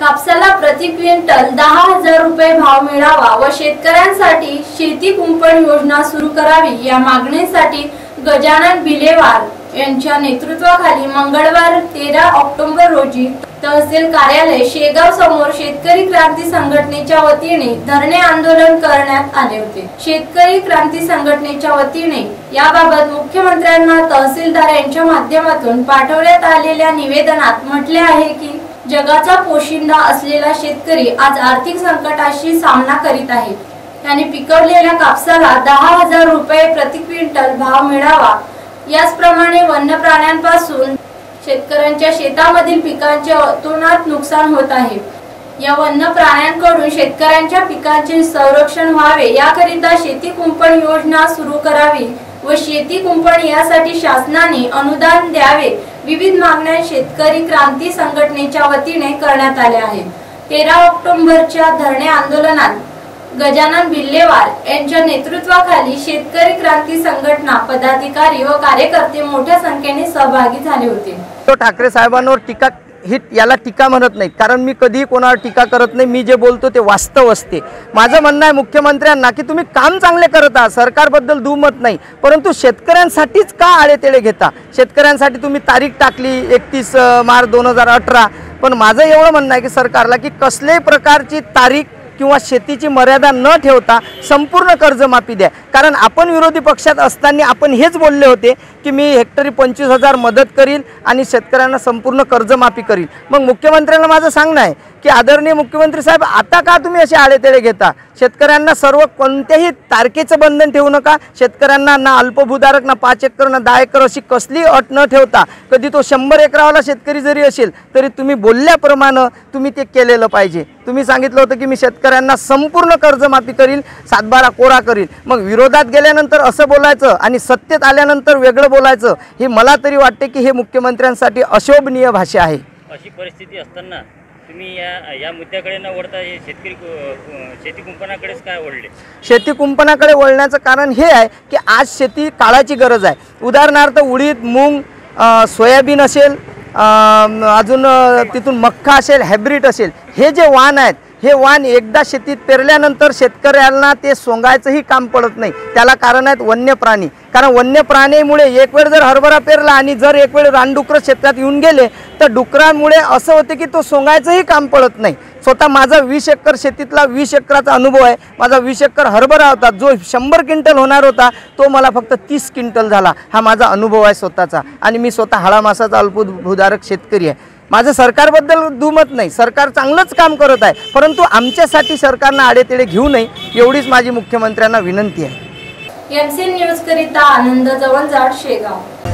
कापसाला प्रति क्विंटल 10,000 रुपये भाव मिळावा व शेतकऱ्यांसाठी शेती कुंपण योजना सुरू करावी या मागणीसाठी गजानन भिलेवार यांच्या नेतृत्वाखाली मंगळवार 13 ऑक्टोबर रोजी तहसील कार्यालय शेगाव समोर शेतकरी क्रांती संघटनेच्या वतीने धरणे आंदोलन करण्यात आले होते। शेतकरी क्रांती संघटनेच्या वतीने याबाबत मुख्यमंत्र्यांना तहसीलदार यांच्या माध्यमातून पाठवण्यात आलेल्या निवेदनात म्हटले आहे की जगाचा पोशिंदा असलेला शेतकरी आज आर्थिक संकटाशी सामना करीत आहे। त्यांनी पिकवलेल्या कापसाला 10,000 रुपये प्रति क्विंटल भाव मिळावा। याचप्रमाणे वन्य प्राण्यांपासून शेतकऱ्यांच्या शेतामधील पिकांचे अतोनात नुकसान होत आहे। या वन्य प्राण्यांकडून शेतकऱ्यांच्या पिकांचे संरक्षण व्हावे याकरिता शेती कुंपण योजना सुरू करावी व शेती कुंपण यासाठी शासनाने अनुदान द्यावे। विविध मागण्या शेतकरी क्रांती संघटनेच्या वतीने करण्यात आल्या आहेत। 13 ऑक्टोबरच्या धरणे आंदोलनात गजानन भिलेवार यांच्या नेतृत्वाखाली शेतकरी क्रांती संघटना पदाधिकारी व कार्यकर्ते मोठ्या संख्येने सहभागी झाले होते। तो ठाकरे साहेबांवर टीका याला टीका म्हणत नाही, कारण मी कधी कोणावर टीका करत नाही। मी जे बोलतो ते वास्तव असते। माझं म्हणणं आहे मुख्यमंत्र्यांना की तुम्ही काम चांगले करत आहात, सरकारबद्दल दुमत नाही, परंतु शेतकऱ्यांसाठीच का आळेतेळे घेता? शेतकऱ्यांसाठी तुम्ही तारीख टाकली 31 मार्च 2018, पण माझं एवढं म्हणणं आहे की सरकारला की कसल्याही प्रकारची तारीख किंवा शेतीची मर्यादा न ठेवता संपूर्ण कर्जमाफी द्या। कारण आपण विरोधी पक्षात असताना आपण हेच बोलले होते की मी हेक्टरी 25,000 मदत करील आणि शेतकऱ्यांना संपूर्ण कर्जमाफी करील। मग मुख्यमंत्र्यांना माझं सांगणं आहे की आदरणीय मुख्यमंत्री साहेब, आता का तुम्ही असे आळेतेळे घेता? शेतकऱ्यांना सर्व कोणत्याही तारखेचं बंधन ठेवू नका। शेतकऱ्यांना ना अल्पभूधारक ना 5 एकर ना 10 एकर अशी कसली अट न ठेवता, कधी तो 100 एकरावाला शेतकरी जरी असेल तरी तुम्ही बोलल्याप्रमाणे तुम्ही ते केलेलं पाहिजे। तुम्ही सांगितलं होतं की मी शेतकऱ्यांना संपूर्ण कर्जमाफी करील, 7/12 कोरा करील। मग विरोधात गेल्यानंतर असं बोलायचं आणि सत्तेत आल्यानंतर वेगळं बोलायचं, हे मला तरी वाटते की हे मुख्यमंत्र्यांसाठी अशोभनीय भाषा आहे। अशी परिस्थिती असताना तुम्ही या मुद्द्याकडे न वळता शेती कुंपणाकडेच काय वळले? शेती कुंपणाकडे वळण्याचं कारण हे आहे की आज शेती काळाची गरज आहे। उदाहरणार्थ उडीद, मूग, सोयाबीन असेल, अजून तिथून मक्का असेल, हायब्रिड असेल, हे जे वाण आहेत हे वाण एकदा शेतीत पेरल्यानंतर शेतकऱ्यांना ते सोंगायचंही काम पडत नाही। त्याला कारण आहेत वन्य प्राणी। कारण वन्य प्राणीमुळे एक वेळ जर हरभरा पेरला आणि जर एक वेळ रानडुकर क्षेत्रात येऊन गेले तर डुकरांमुळे असं होते की तो सोंगायचंही काम पडत नाही। स्वतः माझा 20 एकर शेतीतला 20 एकराचा अनुभव आहे। माझा 20 एकर हरभरा होता, जो 100 क्विंटल होणार होता तो मला फक्त 30 क्विंटल झाला। हा माझा अनुभव आहे स्वतःचा, आणि मी स्वतः हाडामासाचा अल्पभूधारक शेतकरी आहे। माझं सरकारबद्दल दुमत नाही, सरकार चांगलंच काम करत आहे, परंतु आमच्यासाठी सरकारनं आडेतेडे घेऊ नये एवढीच माझी मुख्यमंत्र्यांना विनंती आहे। एमसी न्यूज करिता आनंद जवळजाट, शेगाव।